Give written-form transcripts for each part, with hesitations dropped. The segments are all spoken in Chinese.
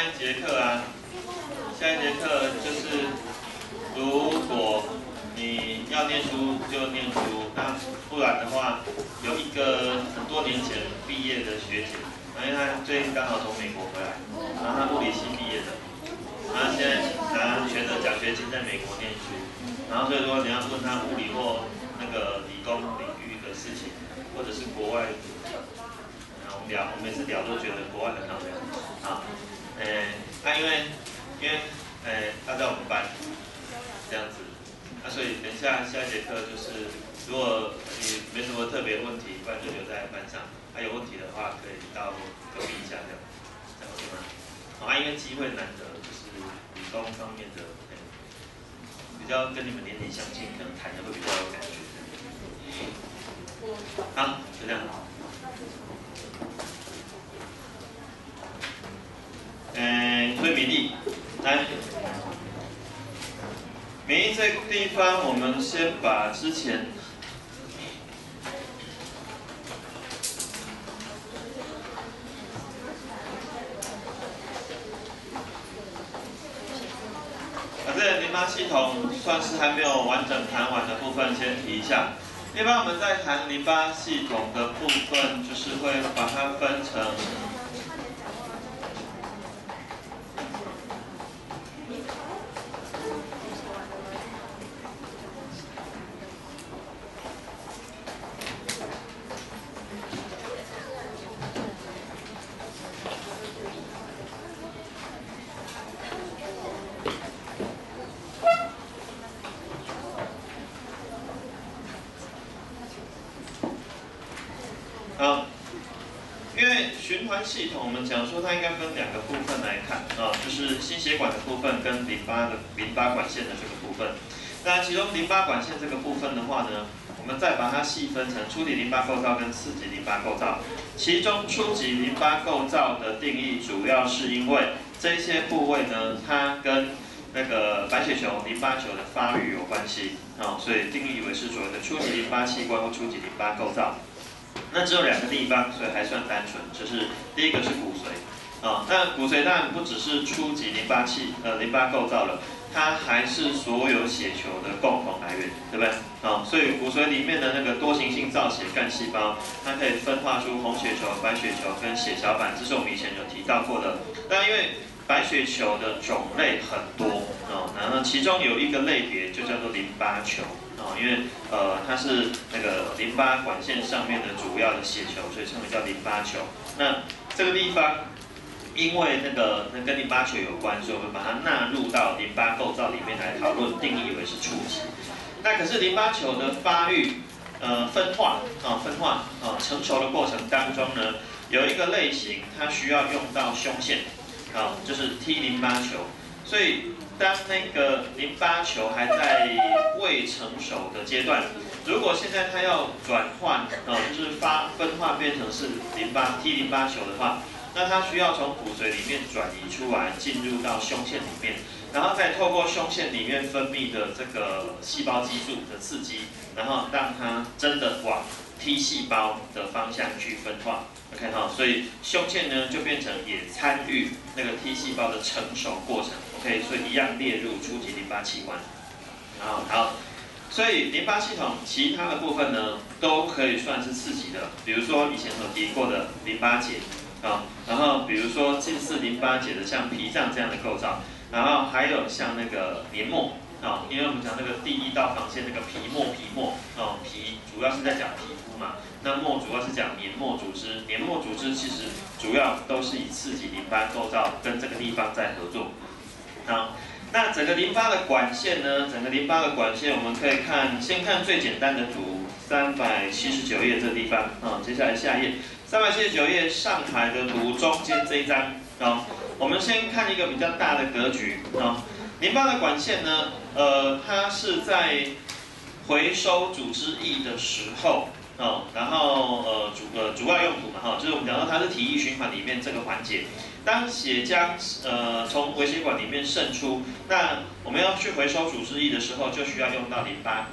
下一节课啊，下一节课就是如果你要念书就念书，那不然的话，有一个很多年前毕业的学姐，因为她最近刚好从美国回来，然后她物理系毕业的，然后现在拿全额奖学金在美国念书，然后所以说你要问她物理或那个理工领域的事情，或者是国外。我每次聊都觉得国外很好聊，好，因为他在我们班这样子，所以等下一节课就是，如果你没什么特别的问题，不然就留在班上，有问题的话可以到隔壁一下这样 OK 吗？好，因为机会难得，就是理工方面的，比较跟你们年龄相近，可能谈的会比较有感觉。好，就这样。所以免疫，来，免疫这个地方，我们先把之前这淋巴系统算是还没有完整谈完的部分，先提一下。一般我们在谈淋巴系统的部分，就是会把它分成。好，因为循环系统，我们讲说它应该分两个部分来看啊，就是心血管的部分跟淋巴管线的这个部分。那其中淋巴管线这个部分的话呢，我们再把它细分成初级淋巴构造跟次级淋巴构造。其中初级淋巴构造的定义，主要是因为这些部位呢，它跟那个白血球、淋巴球的发育有关系啊，所以定义为是所谓的初级淋巴器官或初级淋巴构造。那只有两个地方，所以还算单纯，就是第一个是骨髓啊，那骨髓当然不只是初级淋巴构造了，它还是所有血球的共同来源，对不对？啊，所以骨髓里面的那个多形性造血干细胞，它可以分化出红血球、白血球跟血小板，这是我们以前有提到过的。那因为白血球的种类很多啊，然后其中有一个类别就叫做淋巴球。因为它是那个淋巴管线上面的主要的血球，所以称为叫淋巴球。那这个地方，因为那跟淋巴球有关，所以我们把它纳入到淋巴构造里面来讨论，定义为是初级。那可是淋巴球的发育、分化成熟的过程当中呢，有一个类型它需要用到胸腺，就是 T 淋巴球，所以。当那个淋巴球还在未成熟的阶段，如果现在它要转换，就是分化变成是T 淋巴球的话，那它需要从骨髓里面转移出来，进入到胸腺里面，然后再透过胸腺里面分泌的这个细胞激素的刺激，然后让它真的往 T 细胞的方向去分化。OK 哈，所以胸腺呢就变成也参与那个 T 细胞的成熟过程。OK， 所以一样列入初级淋巴器官。好，所以淋巴系统其他的部分呢，都可以算是次级的，比如说以前所提过的淋巴结然后比如说近似淋巴结的像脾脏这样的构造，然后还有像那个黏膜因为我们讲那个第一道防线那个皮膜皮主要是在讲皮肤嘛，那膜主要是讲黏膜组织，黏膜组织其实主要都是以次级淋巴构造跟这个地方在合作。好，那整个淋巴的管线呢？整个淋巴的管线，我们可以先看最简单的图，379页这地方接下来下一页，379页上海的图中间这一张我们先看一个比较大的格局淋巴的管线呢，它是在回收组织液的时候然后主要用途嘛就是我们讲到它是体液循环里面这个环节。当血浆从微血管里面渗出，那我们要去回收组织液的时候，就需要用到淋巴管。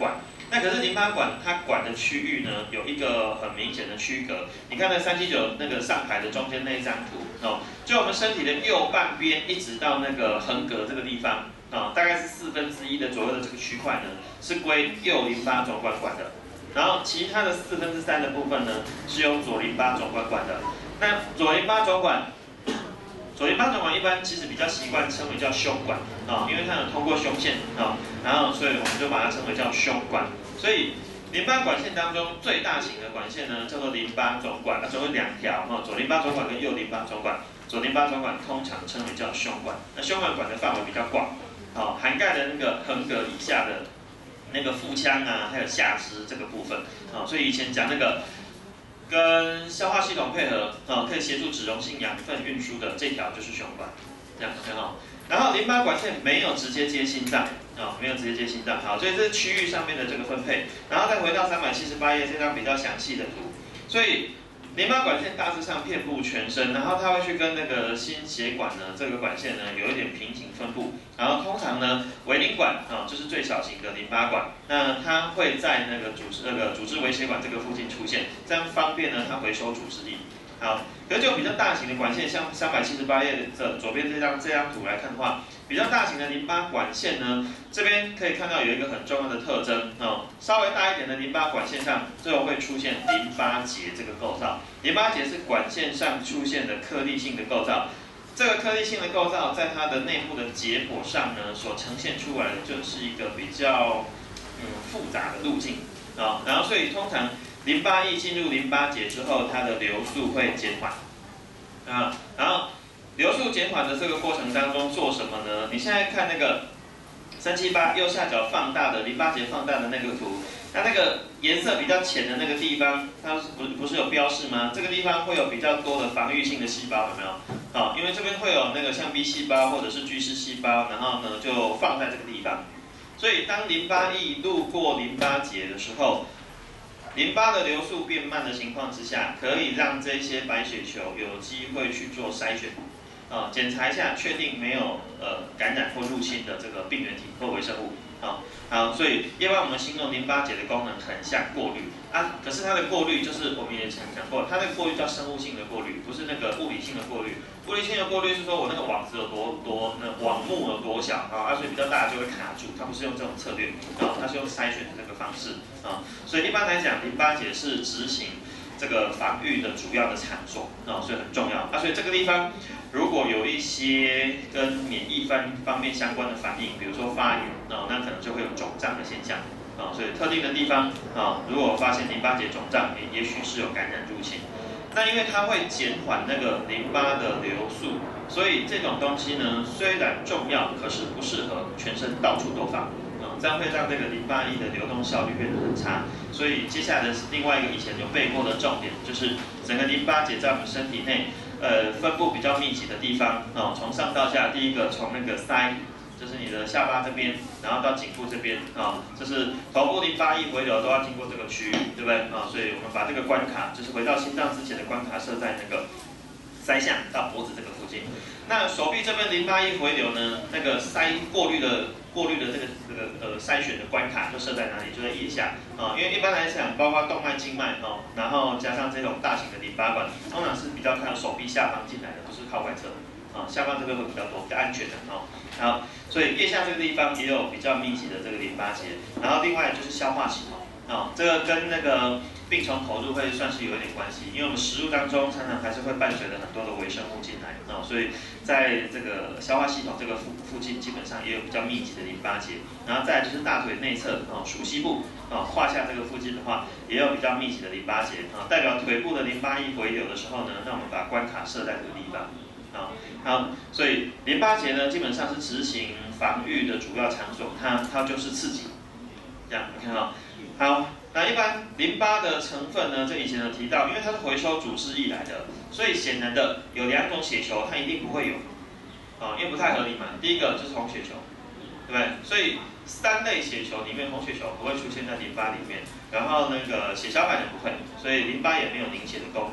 那可是淋巴管它管的区域呢，有一个很明显的区隔。你看那379那个上排的中间那一张图哦，就我们身体的右半边一直到那个横膈这个地方啊、大概是1/4的左右的这个区块呢，是归右淋巴总管管的。然后其他的3/4的部分呢，是由左淋巴总管管的。那左淋巴总管一般其实比较习惯称为叫胸管啊、因为它有通过胸腺啊、然后所以我们就把它称为叫胸管。所以淋巴管线当中最大型的管线呢，叫做淋巴总管，它总有2条哈，左淋巴总管跟右淋巴总管。左淋巴总管通常称为叫胸管，那胸管管的范围比较广，好、涵盖了那个横膈以下的那个腹腔啊，还有下肢这个部分啊、所以以前讲那个跟消化系统配合啊、可以协助脂溶性养分运输的这条就是胸管，这样很好。然后淋巴管线没有直接接心脏啊、没有直接接心脏，好，所以这是区域上面的这个分配。然后再回到378页这张比较详细的图，所以淋巴管线大致上遍布全身，然后它会去跟那个心血管呢这个管线呢有一点平行分布，然后通常呢微淋管啊、就是最小型的淋巴管，那它会在那个组织微血管这个附近出现，这样方便呢它回收组织液。好，可是就比较大型的管线，像378页的左边这张图来看的话，比较大型的淋巴管线呢，这边可以看到有一个很重要的特征哦，稍微大一点的淋巴管线上，最后会出现淋巴结这个构造。淋巴结是管线上出现的颗粒性的构造，这个颗粒性的构造在它的内部的结果上呢，所呈现出来的就是一个比较复杂的路径啊、然后所以通常淋巴液进入淋巴结之后，它的流速会减缓啊，然后流速减缓的这个过程当中做什么呢？你现在看那个378右下角放大的淋巴结放大的那个图，那个颜色比较浅的那个地方，它不是有标示吗？这个地方会有比较多的防御性的细胞，有没有？好，因为这边会有那个像 B 细胞或者是巨噬细胞，然后呢就放在这个地方。所以当淋巴液路过淋巴结的时候，淋巴的流速变慢的情况之下，可以让这些白血球有机会去做筛选，检查一下，确定没有感染或入侵的这个病原体或微生物。好，所以一般我们形容淋巴结的功能很像过滤啊，可是它的过滤就是我们也曾讲过，它的过滤叫生物性的过滤，不是那个物理性的过滤。物理性的过滤是说我那个网子有那网目有多小啊，所以比较大就会卡住，它不是用这种策略啊，它是用筛选的这个方式啊，所以一般来讲，淋巴结是执行这个防御的主要的场所啊，所以很重要啊，所以这个地方如果有一些跟免疫方面相关的反应，比如说发炎啊，那可能就会有肿胀的现象啊，所以特定的地方啊，如果发现淋巴结肿胀，也许是有感染入侵。那因为它会减缓那个淋巴的流速，所以这种东西呢，虽然重要，可是不适合全身到处都放啊，这样会让这个淋巴液的流动效率变得很差。所以接下来的是另外一个以前有背过的重点，就是整个淋巴结在我们身体内，分布比较密集的地方啊，从上到下，第一个从那个腮。就是你的下巴这边，然后到颈部这边啊，就是头部淋巴液回流都要经过这个区域，对不对啊？所以我们把这个关卡，就是回到心脏之前的关卡设在那个腮下到脖子这个附近。那手臂这边淋巴液回流呢，那个过滤的这个筛选的关卡就设在哪里？就在腋下啊，因为一般来讲，包括动脉、静脉哦，然后加上这种大型的淋巴管，通常是比较靠手臂下方进来的，不是靠外侧。下方这边会比较多，比较安全的好，所以腋下这个地方也有比较密集的这个淋巴结，然后另外就是消化系统这个跟那个病从口入会算是有一点关系，因为我们食物当中常常还是会伴随着很多的微生物进来所以在这个消化系统这个附近基本上也有比较密集的淋巴结，然后再来就是大腿内侧属膝部胯下这个附近的话，也有比较密集的淋巴结代表腿部的淋巴液回流的时候呢，那我们把关卡设在这个地方。好，所以淋巴结呢，基本上是执行防御的主要场所，它就是刺激，这样你看好，那一般淋巴的成分呢，这以前有提到，因为它是回收组织液来的，所以显然的有2种血球，它一定不会有，因为不太合理嘛。第一个就是红血球，对不对？所以3类血球里面，红血球不会出现在淋巴里面，然后那个血小板也不会，所以淋巴也没有凝血的功能。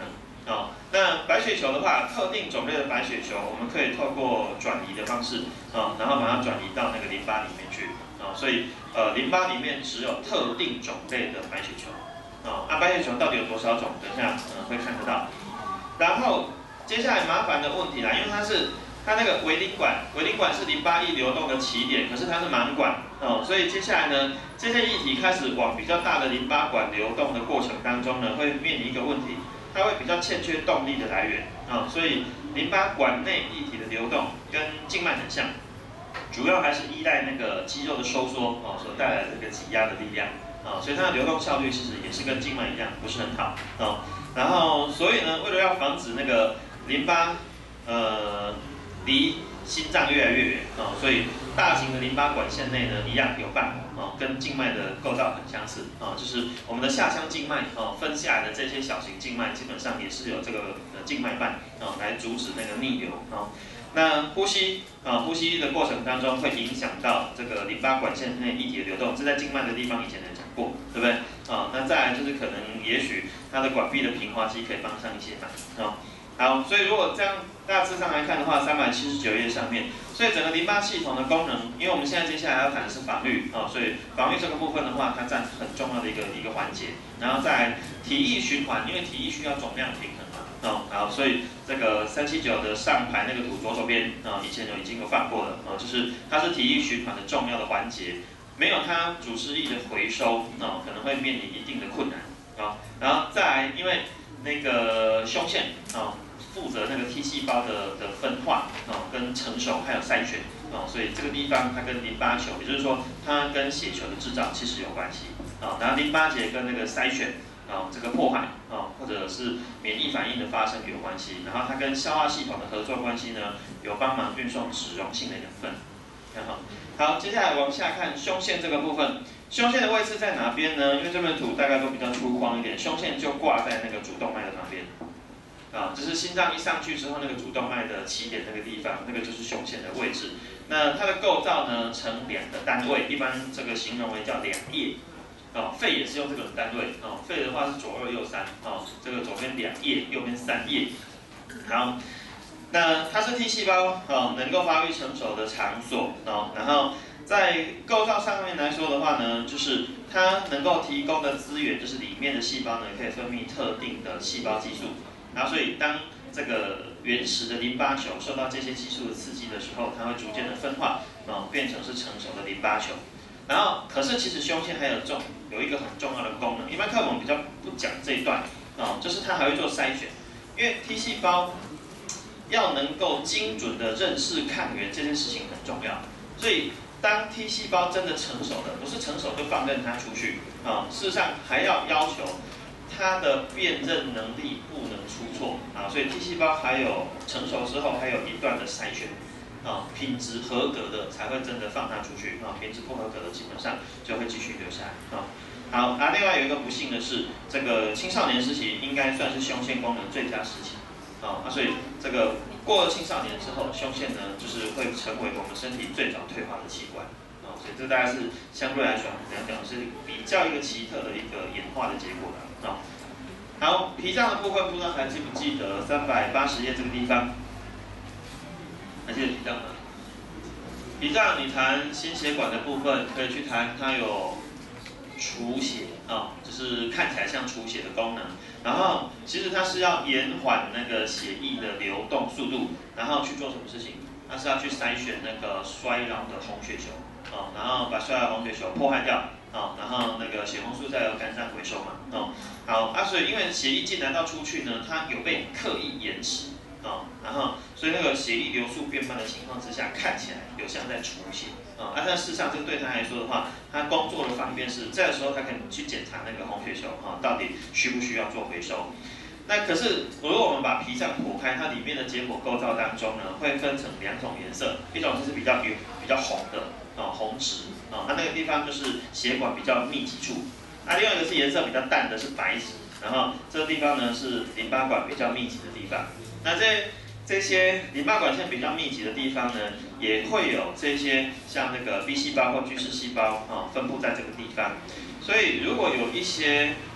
那白血球的话，特定种类的白血球，我们可以透过转移的方式然后把它转移到那个淋巴里面去所以淋巴里面只有特定种类的白血球白血球到底有多少种？等一下会看得到。然后接下来麻烦的问题啦，因为它那个微淋管是淋巴液流动的起点，可是它是盲管所以接下来呢，这些液体开始往比较大的淋巴管流动的过程当中呢，会面临一个问题，它会比较欠缺动力的来源所以淋巴管内液体的流动跟静脉很像，主要还是依赖那个肌肉的收缩所带来的这个挤压的力量所以它的流动效率其实也是跟静脉一样，不是很好然后所以呢，为了要防止那个淋巴离心脏越来越远所以大型的淋巴管线内呢一样有瓣跟静脉的构造很相似就是我们的下腔静脉分下来的这些小型静脉，基本上也是有这个静脉瓣来阻止那个逆流那呼吸的过程当中会影响到这个淋巴管线内液体的流动，这在静脉的地方以前有讲过，对不对那再来就是可能也许它的管壁的平滑肌可以帮上一些忙好，所以如果这样大致上来看的话，379页上面，所以整个淋巴系统的功能，因为我们现在接下来要谈的是防御所以防御这个部分的话，它占很重要的一个环节。然后再来体液循环，因为体液需要总量平衡嘛好，所以这个379的上排那个图左手边以前已经有放过了就是它是体液循环的重要的环节，没有它主湿液的回收可能会面临一定的困难然后再来，因为那个胸腺负责那个 T 细胞的分化跟成熟还有筛选所以这个地方它跟淋巴球，也就是说它跟血球的制造其实有关系然后淋巴结跟那个筛选这个破坏或者是免疫反应的发生有关系，然后它跟消化系统的合作关系呢，有帮忙运送脂溶性的养分。好，接下来往下看胸腺这个部分，胸腺的位置在哪边呢？因为这边图大概都比较粗犷一点，胸腺就挂在那个主动脉的旁边。就是心脏一上去之后，那个主动脉的起点那个地方，那个就是胸腺的位置。那它的构造呢，呈两个单位，一般这个形容为叫两叶。肺也是用这种单位肺的话是左2右3这个左边2叶，右边3叶。好，那它是 T 细胞能够发育成熟的场所然后在构造上面来说的话呢，就是它能够提供的资源，就是里面的细胞呢可以分泌特定的细胞激素。然后，所以当这个原始的淋巴球受到这些激素的刺激的时候，它会逐渐的分化变成是成熟的淋巴球。然后，可是其实胸腺还有一个很重要的功能，一般课本比较不讲这一段就是它还会做筛选，因为 T 细胞要能够精准的认识抗原这件事情很重要，所以当 T 细胞真的成熟了，不是成熟就放任它出去事实上还要求它的辨认能力不能出错所以 T 细胞还有成熟之后还有一段的筛选品质合格的才会真的放它出去品质不合格的基本上就会继续留下来好另外有一个不幸的是，这个青少年时期应该算是胸腺功能最佳时期所以这个过了青少年之后，胸腺呢就是会成为我们身体最早退化的器官所以这大概是相对来说讲是比较一个奇特的一个演化的结果好，脾脏的部分不知道还记不记得380页这个地方？还记得脾脏吗？脾脏你谈心血管的部分，可以去谈它有储血就是看起来像储血的功能。然后其实它是要延缓那个血液的流动速度，然后去做什么事情？它是要去筛选那个衰老的红血球然后把衰老红血球破坏掉然后那个血红素再由肝脏回收嘛好所以因为血液进来到出去呢，它有被刻意延迟然后所以那个血液流速变慢的情况之下，看起来有像在储血但事实上这对他来说的话，他工作的方便是这个时候他可以去检查那个红血球到底需不需要做回收。那可是如果我们把脾脏剖开，它里面的结果构造当中呢，会分成2种颜色，一种就是比较红的红质那个地方就是血管比较密集处另外一个是颜色比较淡的是白质，然后这个地方呢是淋巴管比较密集的地方。那这些淋巴管线比较密集的地方呢，也会有这些像那个 B 细胞或巨噬细胞分布在这个地方。所以如果有一些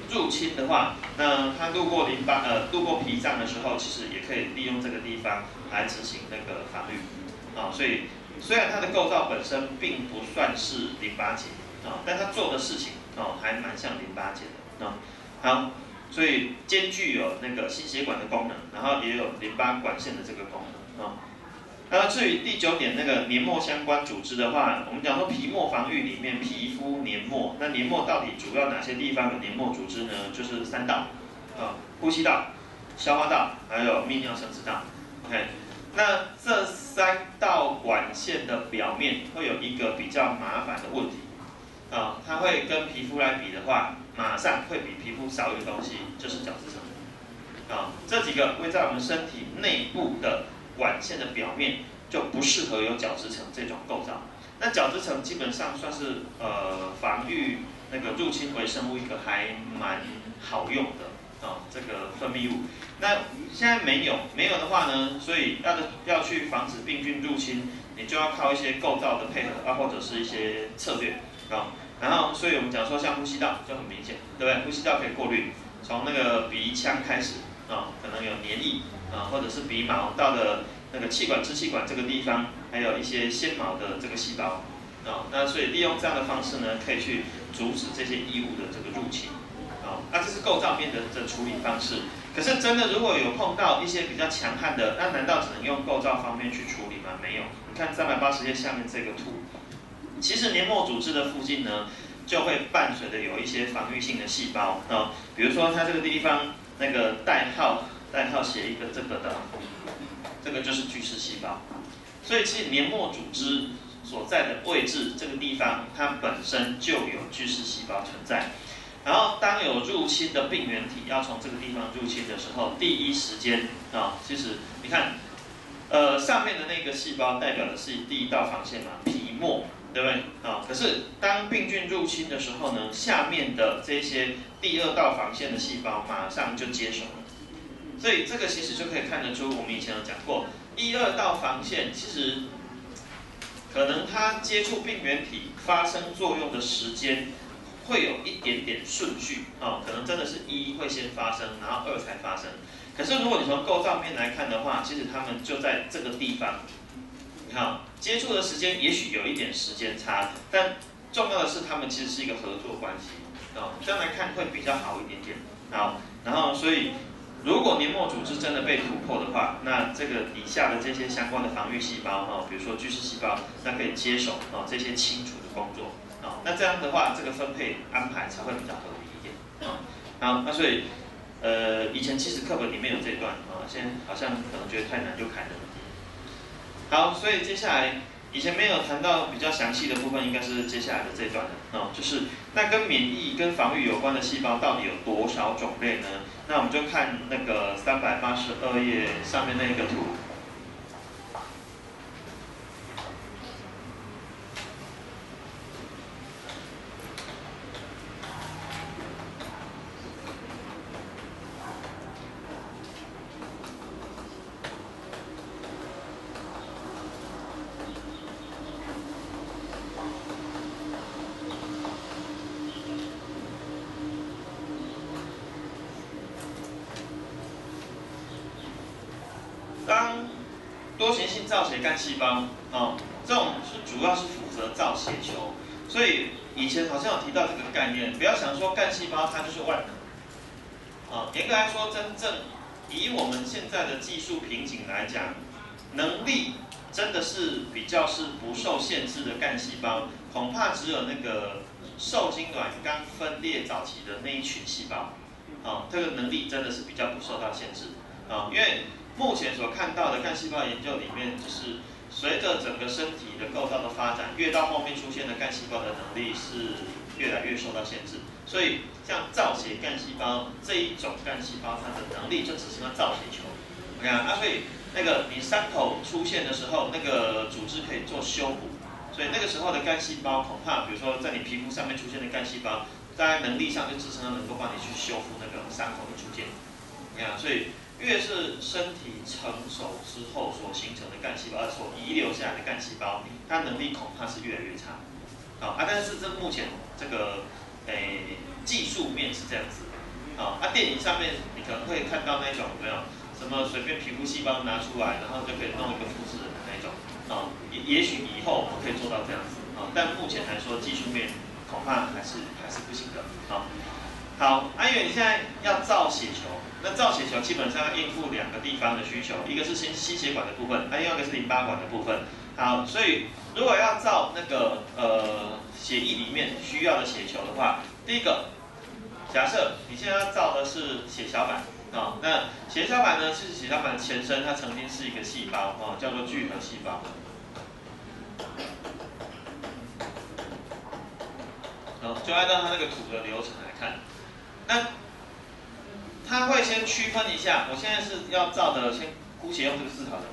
入侵的话，那它路过路过脾脏的时候，其实也可以利用这个地方来执行那个防御所以虽然它的构造本身并不算是淋巴结但它做的事情还蛮像淋巴结的好，所以兼具有那个心血管的功能，然后也有淋巴管线的这个功能那至于第9点那个黏膜相关组织的话，我们讲说皮膜防御里面，皮肤黏膜，那黏膜到底主要哪些地方有黏膜组织呢？就是3道呼吸道、消化道，还有泌尿生殖道。OK， 那这3道管线的表面会有一个比较麻烦的问题它会跟皮肤来比的话，马上会比皮肤少一个东西，就是角质层这几个会在我们身体内部的管线的表面就不适合有角质层这种构造。那角质层基本上算是防御那个入侵微生物一个还蛮好用的这个分泌物。那现在没有的话呢，所以要去防止病菌入侵，你就要靠一些构造的配合或者是一些策略然后，所以我们讲说像呼吸道就很明显，对不对？呼吸道可以过滤，从那个鼻腔开始可能有黏液或者是鼻毛到的那个气管、支气管这个地方，还有一些纤毛的这个细胞那所以利用这样的方式呢，可以去阻止这些异物的这个入侵那这是构造面的处理方式。可是真的如果有碰到一些比较强悍的，那难道只能用构造方面去处理吗？没有，你看380页下面这个图，其实黏膜组织的附近呢，就会伴随着有一些防御性的细胞比如说它这个地方那个代号写一个这个的，这个就是巨噬细胞。所以其实黏膜组织所在的位置这个地方，它本身就有巨噬细胞存在。然后当有入侵的病原体要从这个地方入侵的时候，第一时间其实你看，上面的那个细胞代表的是第一道防线嘛，皮膜，对不对可是当病菌入侵的时候呢，下面的这些第2道防线的细胞马上就接手了。所以这个其实就可以看得出，我们以前有讲过，1、2道防线其实可能它接触病原体发生作用的时间会有一点点顺序可能真的是1会先发生，然后2才发生。可是如果你从构造面来看的话，其实它们就在这个地方，你看接触的时间也许有一点时间差，但重要的是它们其实是一个合作关系这样来看会比较好一点点然后所以如果黏膜组织真的被突破的话，那这个底下的这些相关的防御细胞比如说巨噬细胞，那可以接手这些清除的工作那这样的话，这个分配安排才会比较合理一点好，那所以以前其实课本里面有这一段现在好像可能觉得太难就砍了。好，所以接下来以前没有谈到比较详细的部分，应该是接下来的这一段就是那跟免疫跟防御有关的细胞到底有多少种类呢？那我们就看那个382页上面那个图。当多形性造血干细胞这种是主要是负责造血球，所以以前好像有提到这个概念，不要想说干细胞它就是万能严格来说，真正以我们现在的技术瓶颈来讲，能力真的是比较是不受限制的干细胞，恐怕只有那个受精卵刚分裂早期的那一群细胞这个能力真的是比较不受到限制因为目前所看到的干细胞研究里面，就是随着整个身体的构造的发展，越到后面出现的干细胞的能力是越来越受到限制。所以像造血干细胞这一种干细胞，它的能力就只剩下造血球。OK 所以那个你伤口出现的时候，那个组织可以做修补。所以那个时候的干细胞，恐怕比如说在你皮肤上面出现的干细胞，在能力上就只剩下能够帮你去修复那个伤口的组件。所以越是身体成熟之后所形成的干细胞，所遗留下来的干细胞，它能力恐怕是越来越差。但是这目前这个技术面是这样子。 啊，电影上面你可能会看到那种有没有什么随便皮肤细胞拿出来，然后就可以弄一个复制人的那种，啊，也许以后我们可以做到这样子，啊，但目前来说技术面恐怕还是不行的，啊。好，因为你现在要造血球，那造血球基本上要应付2个地方的需求，一个是心血管的部分，另外一个是淋巴管的部分。好，所以如果要造那个血液里面需要的血球的话，第一个，假设你现在要造的是血小板，啊，那血小板呢是血小板的前身，它曾经是一个细胞，哦，叫做聚合细胞。好，就按照它那个图的流程来看。那它会先区分一下，我现在是要造的，先姑且用这个字好了。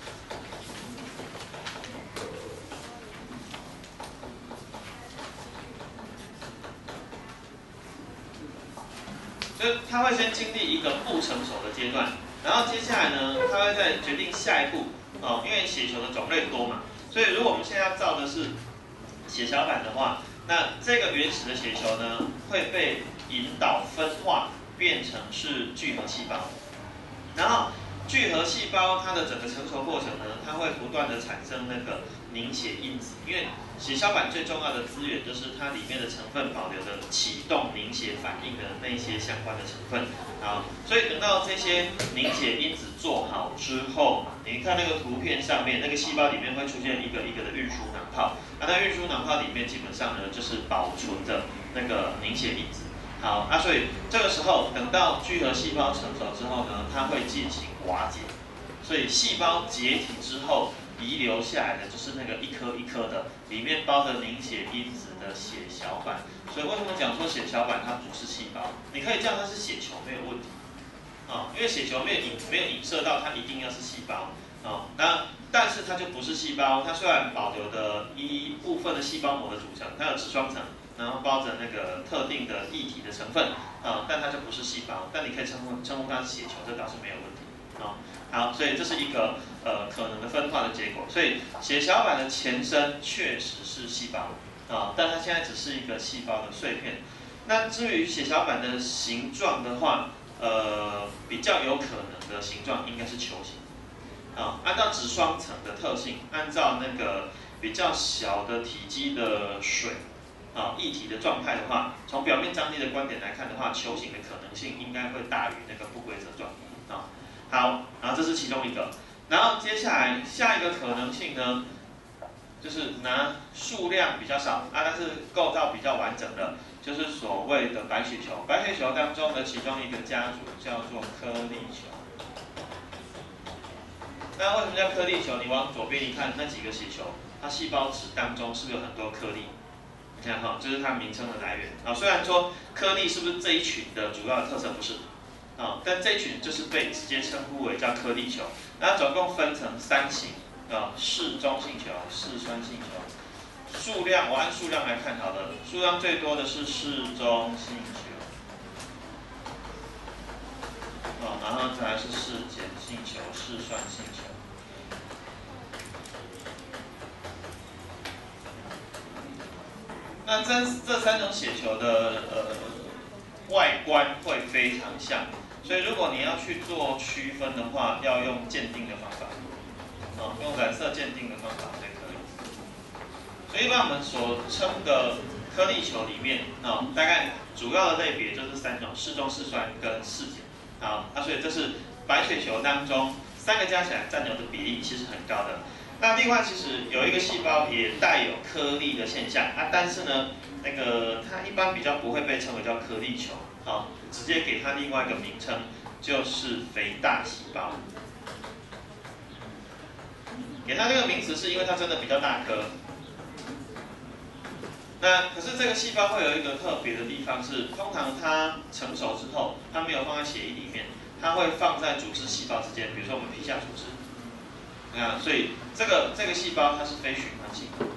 就是它会先经历一个不成熟的阶段，然后接下来呢，它会再决定下一步哦，因为血球的种类多嘛，所以如果我们现在要造的是血小板的话，那这个原始的血球呢会被引导分化变成是聚合细胞，然后聚合细胞它的整个成熟过程呢，它会不断的产生那个凝血因子，因为血小板最重要的资源就是它里面的成分保留的启动凝血反应的那些相关的成分啊，所以等到这些凝血因子做好之后，你看那个图片上面那个细胞里面会出现一个一个的运输囊泡，那运输囊泡里面基本上呢就是保存着那个凝血因子。好，所以这个时候等到聚合细胞成熟之后呢，它会进行瓦解，所以细胞解体之后遗留下来的就是那个一颗一颗的，里面包着凝血因子的血小板。所以为什么讲说血小板它不是细胞？你可以叫它是血球没有问题，啊，因为血球没有影射到它一定要是细胞，啊，但是它就不是细胞，它虽然保留的一部分的细胞膜的组成，它有脂双层。然后包着那个特定的液体的成分啊，但它就不是细胞，但你可以称呼它是血球，这倒是没有问题啊。好，所以这是一个可能的分化的结果。所以血小板的前身确实是细胞啊，但它现在只是一个细胞的碎片。那至于血小板的形状的话，比较有可能的形状应该是球形啊。按照脂双层的特性，按照那个比较小的体积的水。液体的状态的话，从表面张力的观点来看的话，球形的可能性应该会大于那个不规则状啊。好，然后这是其中一个，然后接下来下一个可能性呢，就是拿数量比较少但是构造比较完整的，就是所谓的白血球。白血球当中的其中一个家族叫做颗粒球。那为什么叫颗粒球？你往左边一看，那几个血球，它细胞质当中是不是有很多颗粒？你看哈，这是它名称的来源啊。虽然说颗粒是不是这一群的主要的特色不是啊，但这一群就是被直接称呼为叫颗粒球。那总共分成3型啊：嗜中性球、嗜酸性球。数量我按数量来看好了，数量最多的是嗜中性球，然后再来是嗜碱性球、嗜酸性球。那这3种血球的外观会非常像，所以如果你要去做区分的话，要用鉴定的方法，用染色鉴定的方法才可以。所以一般我们所称的颗粒球里面，大概主要的类别就是3种：嗜中、嗜酸跟嗜碱。所以这是白血球当中3个加起来占有的比例其实很高的。那另外其实有一个细胞也带有颗粒的现象但是呢，那个它一般比较不会被称为叫颗粒球，直接给它另外一个名称，就是肥大细胞。给它这个名词是因为它真的比较大颗。那可是这个细胞会有一个特别的地方是，通常它成熟之后，它没有放在血液里面，它会放在组织细胞之间，比如说我们皮下组织。所以这个细胞它是非循环性的，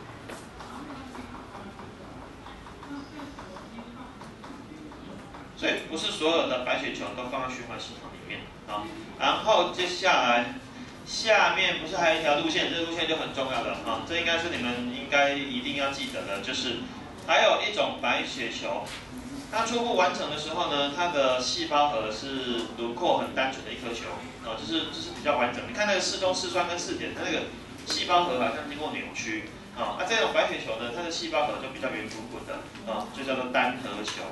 所以不是所有的白血球都放在循环系统里面然后接下来下面不是还有一条路线，这个路线就很重要了这应该是你们应该一定要记得的，就是还有一种白血球它初步完成的时候呢，它的细胞核是轮廓很单纯的一颗球，哦，这是比较完整。你看那个视中视酸跟视点，它那个细胞核好像经过扭曲，啊，那这种白血球呢，它的细胞核就比较圆滚滚的，啊，就叫做单核球。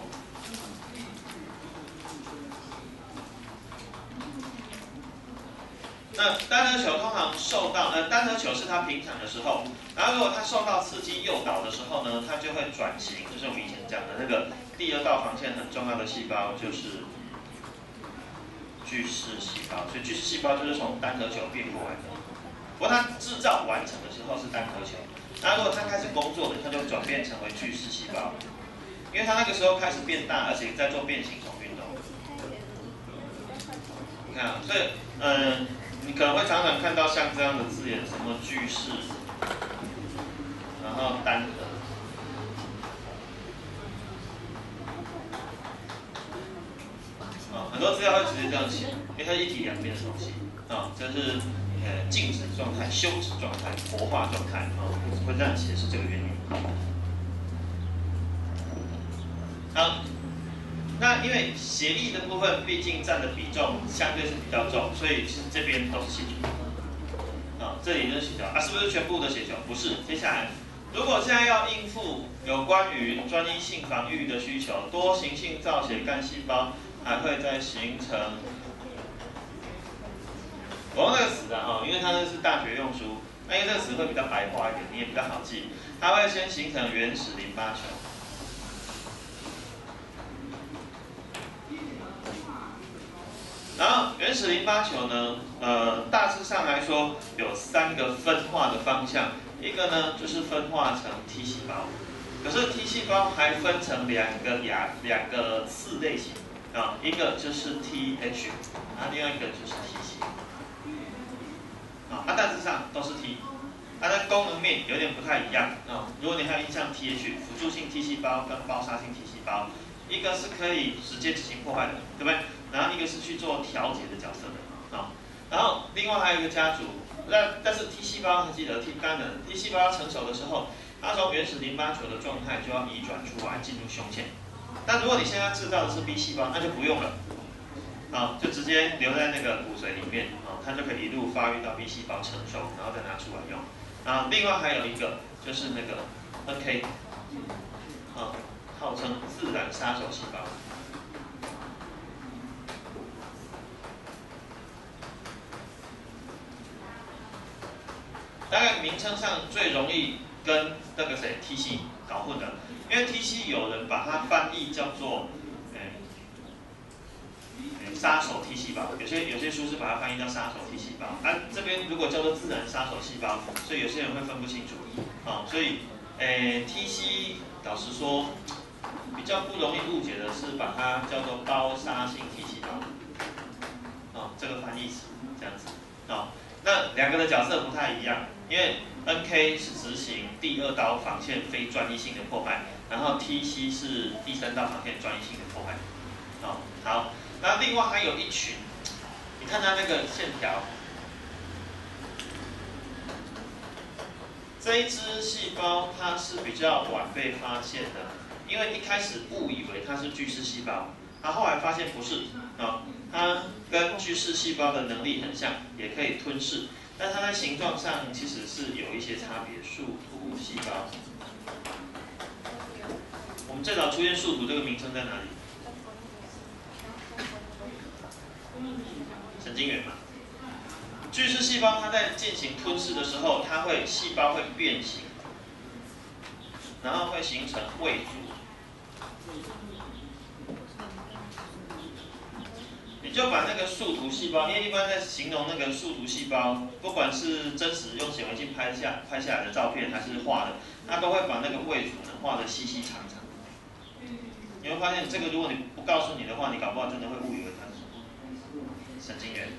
那单核球通常受到单核球是它平常的时候，然后如果它受到刺激诱导的时候呢，它就会转型，就是我们以前讲的那个第二道防线很重要的细胞就是巨噬细胞，所以巨噬细胞就是从单核球变过来的。不过它制造完成的时候是单核球，然后如果它开始工作了，它就转变成为巨噬细胞，因为它那个时候开始变大，而且在做变形虫运动。你看啊，所以你可能会常常看到像这样的字眼，什么巨噬，然后单核，很多资料会直接这样写，因为它是一体两面的东西，这是静止状态、休止状态、活化状态，会这样写是这个原因。好。那因为血液的部分毕竟占的比重相对是比较重，所以其实这边都是血球。这里就是血球啊，是不是全部的血球？不是。接下来，如果现在要应付有关于专一性防御的需求，多形性造血干细胞还会再形成，我用那个词啊，因为它那是大学用书，那因为这个词会比较白话一点，你也比较好记，它会先形成原始淋巴球。然后原始淋巴球呢，大致上来说有3个分化的方向，一个呢就是分化成 T 细胞，可是 T 细胞还分成两个次类型啊，一个就是 TH， 另外一个就是 TC， 大致上都是 T， 它的功能面有点不太一样啊。如果你还有印象 TH 辅助性 T 细胞跟包杀性 T 细胞，一个是可以直接执行破坏的，对不对？然后一个是去做调节的角色的，然后另外还有一个家族，但是 T 细胞还记得 T 细胞成熟的时候，它从原始淋巴球的状态就要移转出来进入胸腺。但如果你现在制造的是 B 细胞，那就不用了，就直接留在那个骨髓里面，它就可以一路发育到 B 细胞成熟，然后再拿出来用。另外还有一个就是那个 NK， 号称自然杀手细胞。大概名称上最容易跟那个谁 TC 搞混的，因为 TC 有人把它翻译叫做杀手 T 细胞，有些书是把它翻译叫杀手 T 细胞，这边如果叫做自然杀手细胞，所以有些人会分不清楚，所以TC 老实说比较不容易误解的是把它叫做包杀性 T 细胞，这个翻译词这样子，那2个的角色不太一样，因为 NK 是执行第2道防线非专一性的破坏，然后 TC 是第3道防线专一性的破坏。好，那另外还有一群，你看它那个线条，这一支细胞它是比较晚被发现的，因为一开始误以为它是巨噬细胞，它后来发现不是，它跟巨噬细胞的能力很像，也可以吞噬，但它在形状上其实是有一些差别。树突细胞，我们最早出现树突这个名称在哪里？神经元嘛。巨噬细胞它在进行吞噬的时候，细胞会变形，然后会形成胃组。你就把那个树突细胞，因为一般在形容那个树突细胞，不管是真实用显微镜拍下来的照片，还是画的，它都会把那个胃组呢画得细细长长。你会发现，这个如果你不告诉你的话，你搞不好真的会误以为它是神经元，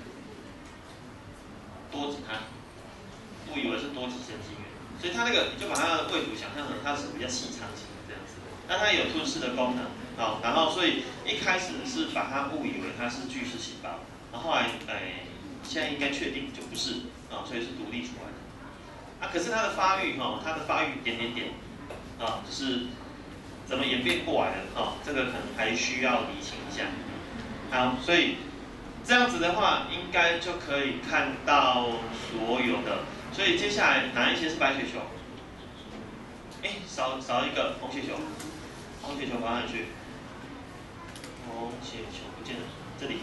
误以为是多体神经元。所以它那个，你就把它的胃组想象成它是比较细长型的这样子，那它有吞噬的功能。然后所以一开始是把它误以为它是巨噬细胞，然后后来现在应该确定就不是，所以是独立出来的。可是它的发育点，就是怎么演变过来的？哦，这个可能还需要理清一下。好，所以这样子的话，应该就可以看到所有的。所以接下来哪一些是白血球？哎，少一个红血球，红血球跑哪里去？红血球不见了，这里。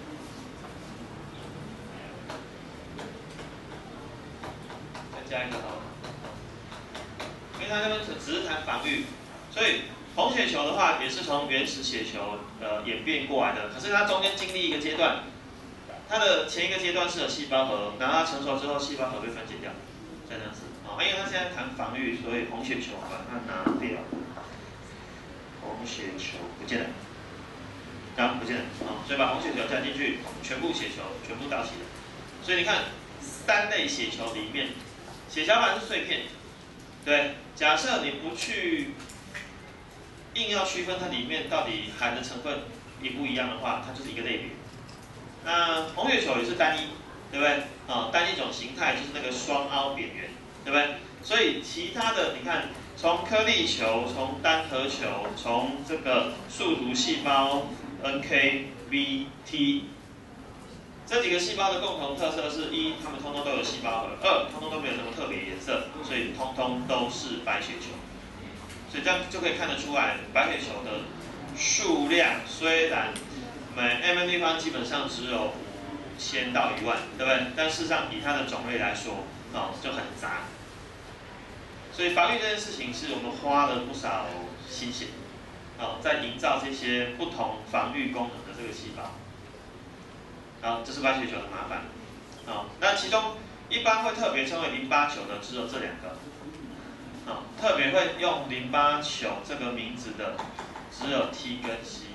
再加一个好了。因为它这边只是谈防御，所以红血球的话也是从原始血球演变过来的，可是它中间经历一个阶段，它的前一个阶段是有细胞核，然后它成熟之后细胞核被分解掉，这样子。哦，因为它现在谈防御，所以红血球把它拿掉，红血球不见了，然后不见了，哦，所以把红血球加进去，全部血球全部到齐了。所以你看三类血球里面，血小板是碎片。对，假设你不去硬要区分它里面到底含的成分一不一样的话，它就是一个类别。那红血球也是单一，对不对？啊，单一种形态就是那个双凹扁圆，对不对？所以其他的你看，从颗粒球、从单核球、从这个树突细胞 NK、B、T。这几个细胞的共同特色是：一，它们通通都有细胞核；二，通通都没有什么特别颜色，所以通通都是白血球。所以这样就可以看得出来，白血球的数量虽然每 mm 立方基本上只有5000到1万，对不对？但事实上以它的种类来说，哦，就很杂。所以防御这件事情是我们花了不少心血，哦，在营造这些不同防御功能的这个细胞。好，这是白血球的麻烦。好，那其中一般会特别称为淋巴球的只有这2个。好，特别会用淋巴球这个名字的只有 T 跟 C。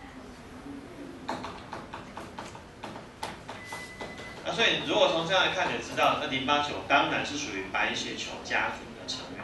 那所以如果从这样来看，你就知道，那淋巴球当然是属于白血球家族的成员。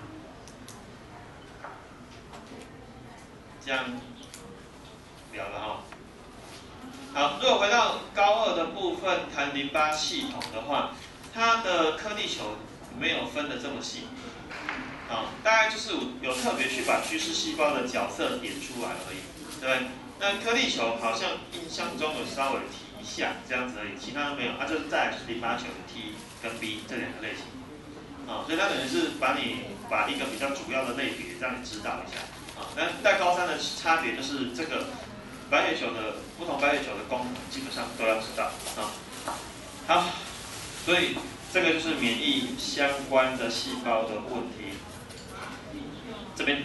这样了了哈。好，如果回到高2的部分谈淋巴系统的话，它的颗粒球没有分得这么细，啊，大概就是有特别去把巨噬细胞的角色点出来而已，对不对？那颗粒球好像印象中有稍微提一下这样子而已，其他都没有啊。就是再来就是淋巴球的 T 跟 B 这2个类型，啊，所以它等于是把一个比较主要的类别让你知道一下，啊，那在高3的差别就是这个。白血球的不同白血球的功能基本上都要知道啊。好，所以这个就是免疫相关的细胞的问题。这边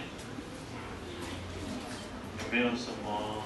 有没有什么？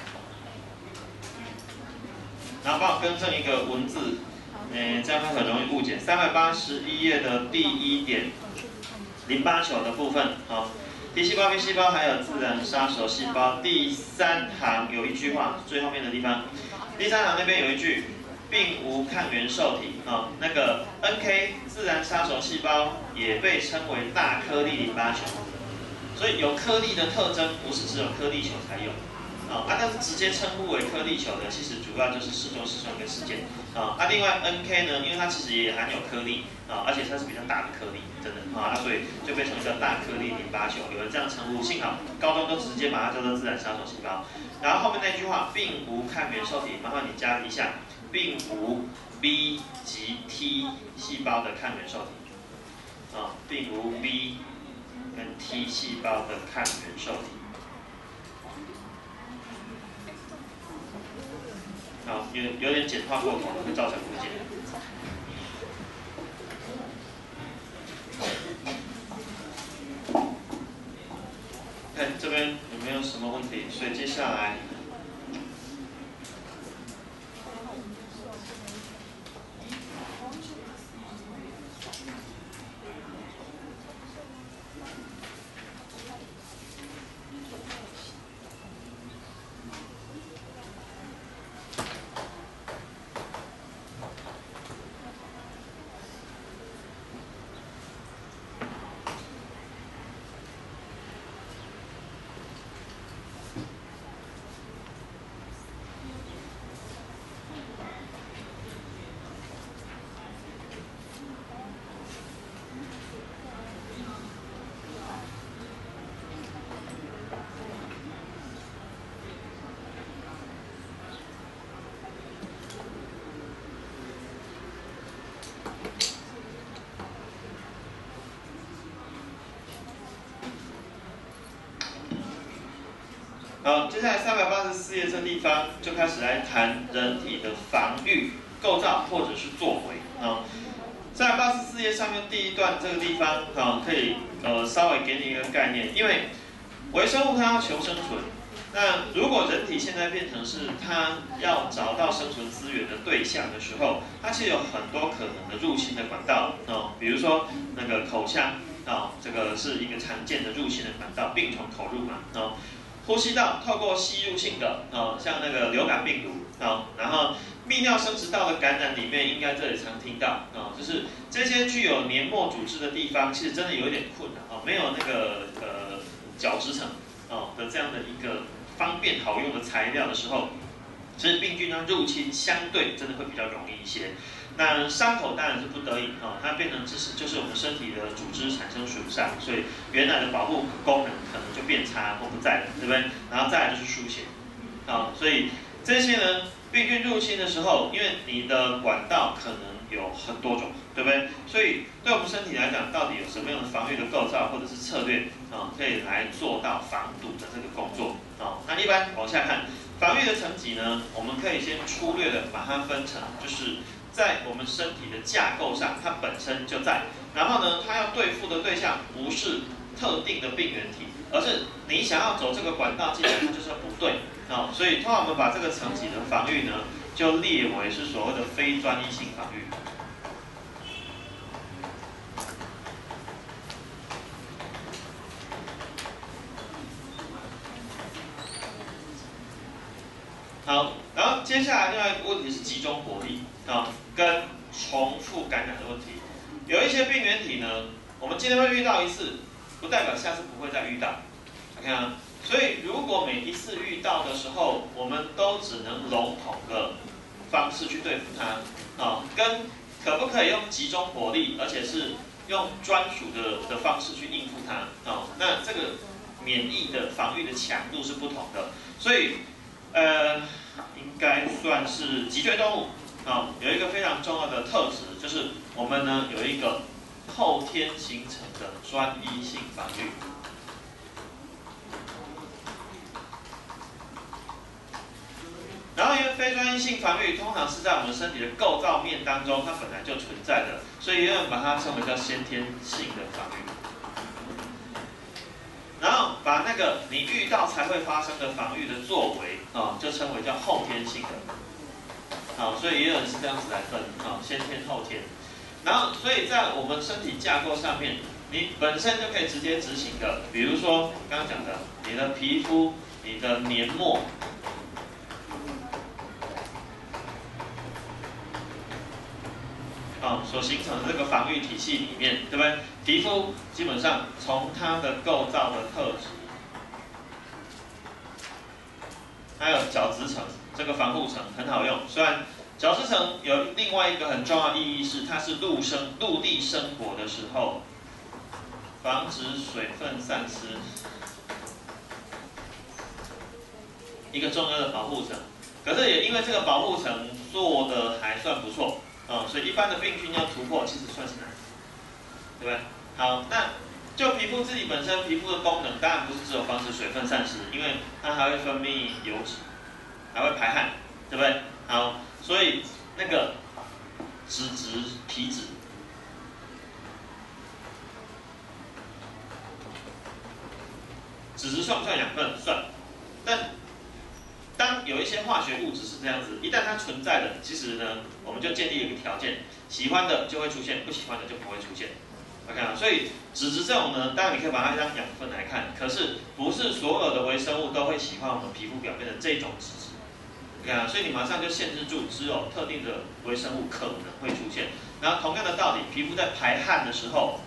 然后帮我更正一个文字，这样会很容易误解。381页的第1点，淋巴球的部分，好。T 细胞、B 细胞还有自然杀手细胞，第3行有一句话，最后面的地方，第3行那边有一句，并无抗原受体啊，那个 NK 自然杀手细胞也被称为大颗粒淋巴球，所以有颗粒的特征不是只有颗粒球才有。但是直接称呼为颗粒球的，其实主要就是嗜中视酸跟事件另外 NK 呢，因为它其实也含有颗粒而且它是比较大的颗粒，真的所以就变成一个大颗粒淋巴球，有人这样称呼。幸好高中都直接把它叫做自然杀手细胞。然后后面那句话，并无抗原受体，麻烦你加一下，并无 B 及 T 细胞的抗原受体并无 B 跟 T 细胞的抗原受体。好，有点简化过头了，会造成误解。看这边有没有什么问题？所以接下来。 好，接下来384页这地方就开始来谈人体的防御构造或者是作为啊。384页上面第一段这个地方啊，可以稍微给你一个概念，因为微生物它要求生存，那如果人体现在变成是它要找到生存资源的对象的时候，它其实有很多可能的入侵的管道哦，比如说那个口腔啊，这个是一个常见的入侵的管道，病从口入嘛哦。呼吸道透过吸入性的像那个流感病毒然后泌尿生殖道的感染里面，应该这里常听到就是这些具有黏膜组织的地方，其实真的有一点困难没有那个角质层的这样的一个方便好用的材料的时候，其实病菌呢入侵相对真的会比较容易一些。那伤口当然是不得已它变成就是我们身体的组织产生损伤，所以原来的保护功能可能就变差或不在了，对不对？然后再来就是输血，所以这些呢，病菌入侵的时候，因为你的管道可能有很多种，对不对？所以对我们身体来讲，到底有什么样的防御的构造或者是策略可以来做到防堵的这个工作那一般往下看，防御的层级呢，我们可以先粗略的把它分成，就是在我们身体的架构上，它本身就在。然后呢，它要对付的对象不是特定的病原体，而是你想要走这个管道进来，它就是不对所以通常我们把这个层级的防御呢，就列为是所谓的非专一性防御。好，然后接下来另外一个问题是集中火力跟重复感染的问题。有一些病原体呢，我们今天会遇到一次，不代表下次不会再遇到。OK 啊，所以如果每一次遇到的时候，我们都只能笼统的方式去对付它跟可不可以用集中火力，而且是用专属的方式去应付它那这个免疫的防御的强度是不同的，所以应该算是脊椎动物有一个非常重要的特质，就是我们呢有一个后天形成的专一性防御。然后因为非专一性防御通常是在我们身体的构造面当中，它本来就存在的，所以也有人把它称为叫先天性的防御。然后把那个你遇到才会发生的防御的作为就称为叫后天性的。所以也有人是这样子来分先天后天。然后所以在我们身体架构上面，你本身就可以直接执行的，比如说刚刚讲的，你的皮肤、你的黏膜。所形成的这个防御体系里面，对不对？皮肤基本上从它的构造的特质，还有角质层这个防护层很好用。虽然角质层有另外一个很重要的意义是，它是陆地生活的时候，防止水分散失，一个重要的保护层。可是也因为这个保护层做的还算不错。所以一般的病菌要突破，其实算是难，对不对？好，那就皮肤自己本身，皮肤的功能当然不是只有防止水分散失，因为它还会分泌油脂，还会排汗，对不对？好，所以那个脂质、皮脂，脂质算不算养分？算，但当有一些化学物质是这样子，一旦它存在了，其实呢，我们就建立一个条件，喜欢的就会出现，不喜欢的就不会出现。OK 啊，所以脂质这种呢，当然你可以把它当养分来看，可是不是所有的微生物都会喜欢我们皮肤表面的这种脂质。OK 啊，所以你马上就限制住，只有特定的微生物可能会出现。然后同样的道理，皮肤在排汗的时候，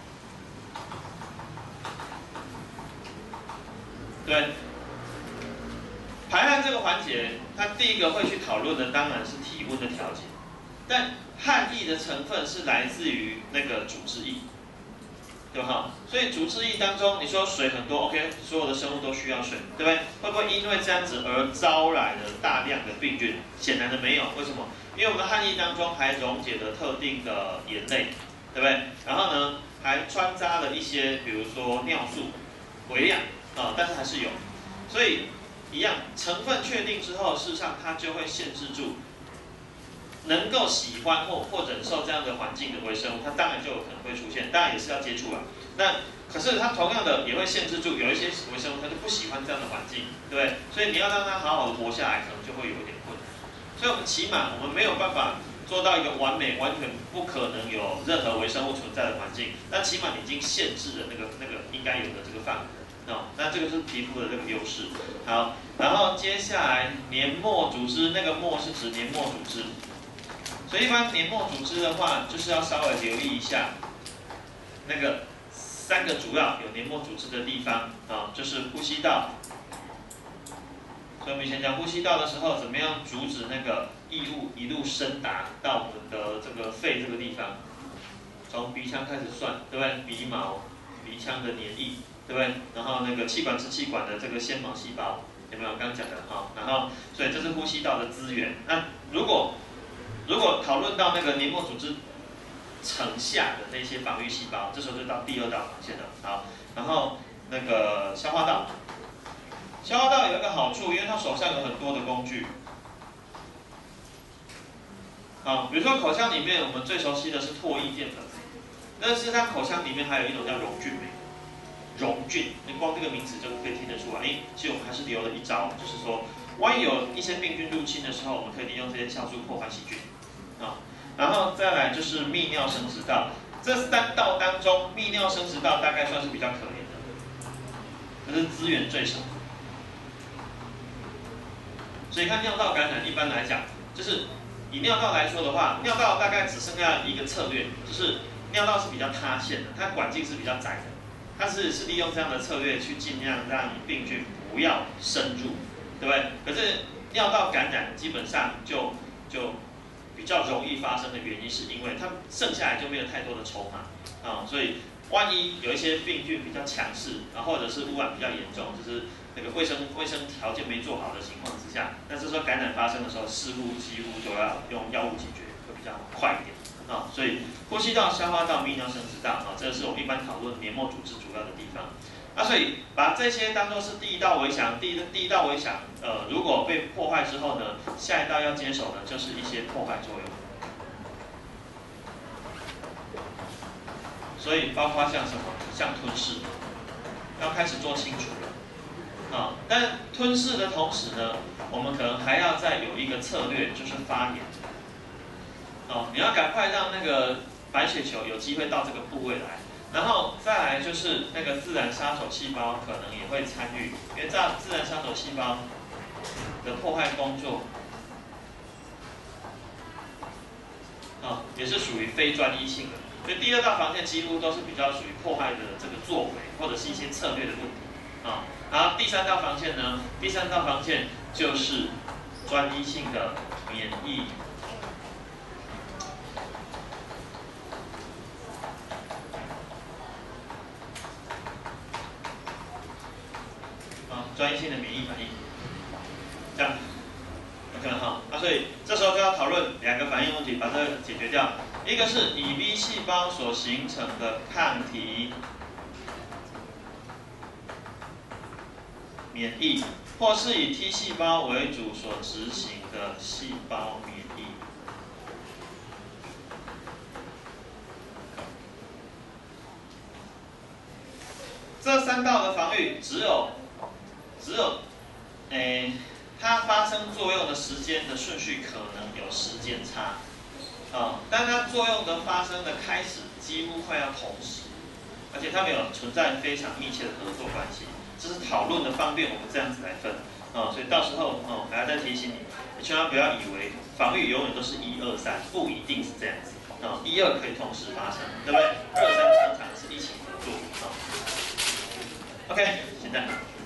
对。排汗这个环节，它第一个会去讨论的当然是体温的调节，但汗液的成分是来自于那个组织液，对吧？所以组织液当中，你说水很多 ，OK， 所有的生物都需要水，对不对？会不会因为这样子而招来了大量的病菌？显然的没有，为什么？因为我们的汗液当中还溶解了特定的盐类，对不对？然后呢，还穿插了一些，比如说尿素、微量但是还是有，所以。 一样，成分确定之后，事实上它就会限制住能够喜欢或忍受这样的环境的微生物，它当然就有可能会出现，当然也是要接触啦。那可是它同样的也会限制住有一些微生物，它就不喜欢这样的环境，对不对？所以你要让它好好的活下来，可能就会有一点困难。所以我们起码我们没有办法做到一个完美、完全不可能有任何微生物存在的环境，但起码你已经限制了那个应该有的这个范围。那这个是皮肤的这个优势。好，然后接下来黏膜组织，那个膜是指黏膜组织。所以一般黏膜组织的话，就是要稍微留意一下那个3个主要有黏膜组织的地方就是呼吸道。所以我们以前讲呼吸道的时候，怎么样阻止那个异物一路升达到我们的这个肺这个地方？从鼻腔开始算，对不对？鼻毛、鼻腔的黏液，对不对？然后那个气管支气管的这个纤毛细胞，有没有刚刚讲的然后，所以这是呼吸道的资源。那如果讨论到那个黏膜组织层下的那些防御细胞，这时候就到第2道防线了。好，然后那个消化道，消化道有一个好处，因为它手上有很多的工具。比如说口腔里面我们最熟悉的是唾液淀粉，但是它口腔里面还有一种叫溶菌酶。溶菌，你光这个名词就可以听得出来。其实我们还是留了一招，就是说，万一有一些病菌入侵的时候，我们可以利用这些酵素破坏细菌。然后再来就是泌尿生殖道，这3道当中，泌尿生殖道大概算是比较可怜的，可是资源最少。所以看尿道感染，一般来讲，就是以尿道来说的话，尿道大概只剩下一个策略，就是尿道是比较塌陷的，它管径是比较窄的，它是利用这样的策略去尽量让病菌不要深入，对不对？可是尿道感染基本上就比较容易发生的原因，是因为它剩下来就没有太多的筹码所以万一有一些病菌比较强势，或者是污染比较严重，就是那个卫生条件没做好的情况之下，那这时候感染发生的时候，似乎几乎就要用药物解决，会比较快一点所以呼吸道、消化道、泌尿生殖道这是我们一般讨论黏膜组织主要的地方。所以把这些当作是第1道围墙，第1道围墙，如果被破坏之后呢，下一道要接手的就是一些破坏作用。所以包括像什么，像吞噬，要开始做清除了。但吞噬的同时呢，我们可能还要再有一个策略，就是发炎。你要赶快让那个白血球有机会到这个部位来。然后再来就是那个自然杀手细胞可能也会参与，因为这样自然杀手细胞的破坏工作，也是属于非专一性的。所以第2道防线几乎都是比较属于破坏的这个作为，或者是一些策略的问题然后第3道防线呢，第3道防线就是专一性的免疫。专一性的免疫反应，这样 ，OK 哈。所以这时候就要讨论2个反应问题，把这个解决掉。一个是以 B 细胞所形成的抗体免疫，或是以 T 细胞为主所执行的细胞免疫。这3道的防御只有它发生作用的时间的顺序可能有时间差，但它作用的发生的开始几乎快要同时，而且它们有存在非常密切的合作关系。这是讨论的方便，我们这样子来分，所以到时候还要再提醒你千万不要以为防御永远都是1、2、3，不一定是这样子，1、2可以同时发生，对不对？2、3常常是一起合作，OK，现在。